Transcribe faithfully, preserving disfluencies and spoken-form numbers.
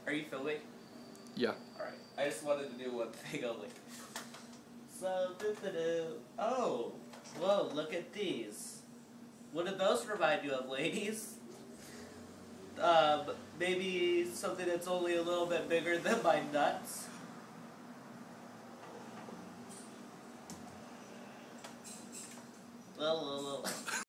Are you filming? Yeah. Alright. I just wanted to do one thing only. So, doo-doo-doo. Oh! Whoa, look at these. What do those remind you of, ladies? Um, maybe something that's only a little bit bigger than my nuts? Well, well, well.